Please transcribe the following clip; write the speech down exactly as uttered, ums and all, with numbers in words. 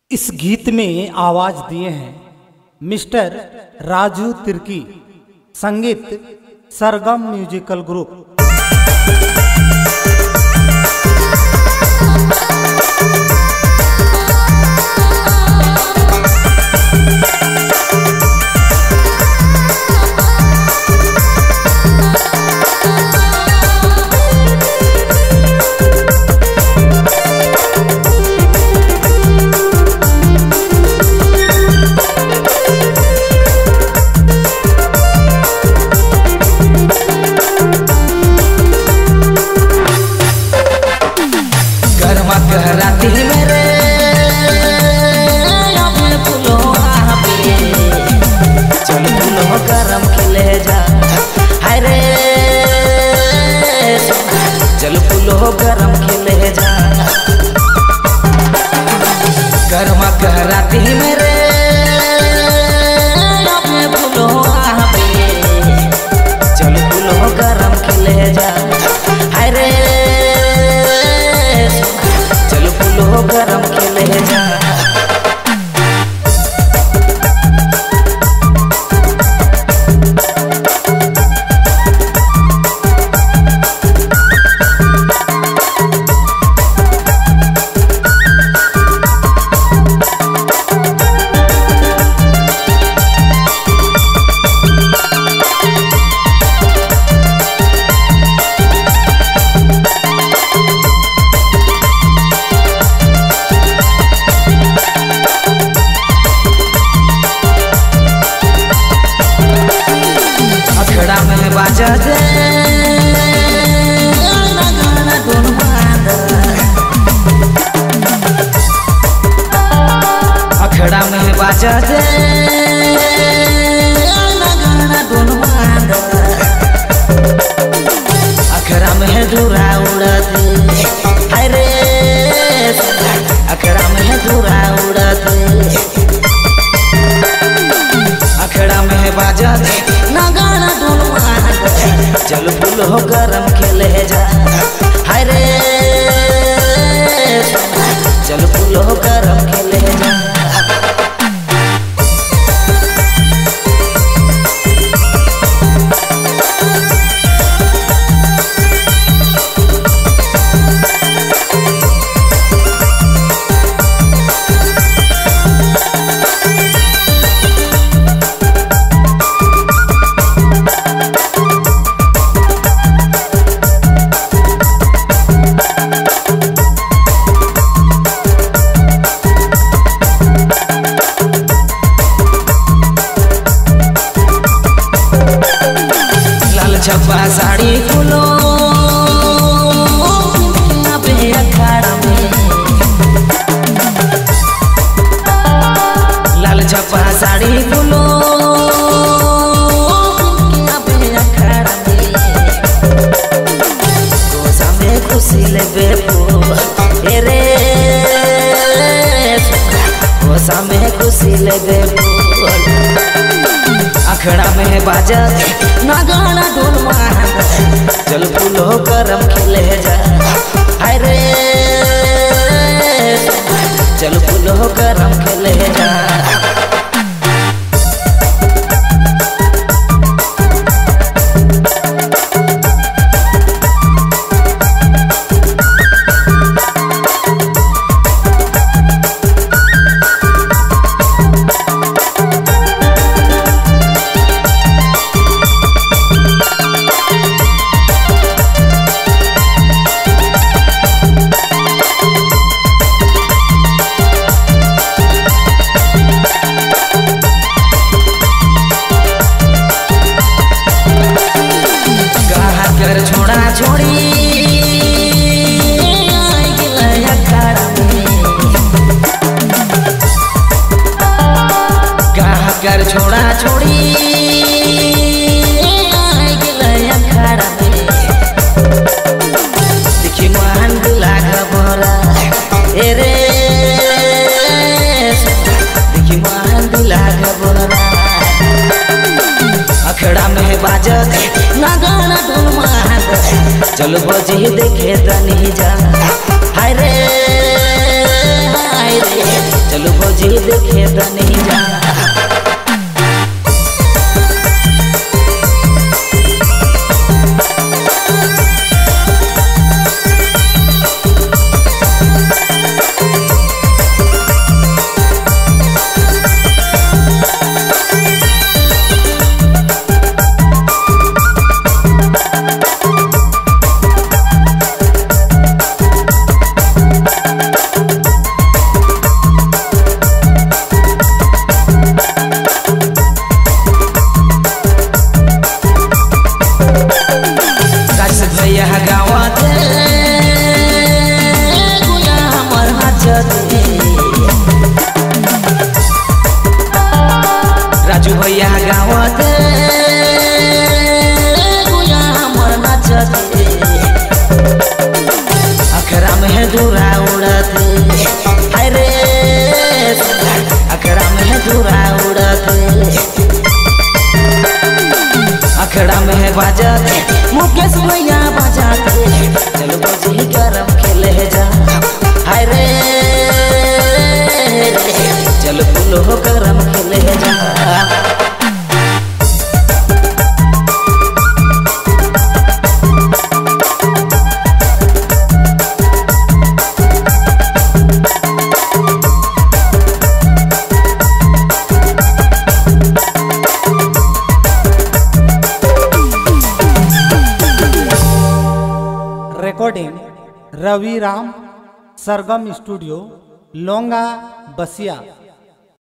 इस गीत में आवाज दिए हैं मिस्टर राजू तिर्की, संगीत सरगम म्यूजिकल ग्रुप। राती मेरे अपने फूलों पे चल फूलों गरम खिले जा, हाय रे चल फूलों गरम खिले जा। गरमा राती मेरे अपने फूलों पे चल फूलों गरम खिले जा, हाय रे फूलों गरम खिले जा। बाजा दे गाना धुन बांध, अखड़ा में बाजा दे गाना धुन बांध, अखड़ा में धुरा उड़ा दे, हाय रे अखड़ा में धुरा उड़ा दे, अखड़ा में बाजा दे ना गाना धुन चल फूलों गरम खिले जा, हाय रे चल फूलों गरम खिले जा। छपा साड़ी फूलो पे अखाड़ा में, लाल छपा साड़ी फूलो पे अखाड़ा में, कोसा में खुशी ले बेपो रे, कोसा में खुशी ले बेपो, अखड़ा में बाजा ना गाना ढोल मार, चल फूलों गरम खिले जा, हाय रे चल फूलों गरम खिले जा। कर छोड़ा छोड़ी अखाड़ा में, देखी मोहन दुला घबरा ए रे, देखी मोहन दुला घबरा, अखड़ा में बाजा ना गाना ढोल मार, चल बजी देखे तनी जा, हाय रे हाय रे चलो। अखड़ा में है बाजा दे मुकेश भैया बाजा दे चलो बजी गरम खेले जा हाय रे चलो फूलो गरम खेले जा रिकॉर्डिंग रवि राम सरगम स्टूडियो लोंगा बसिया।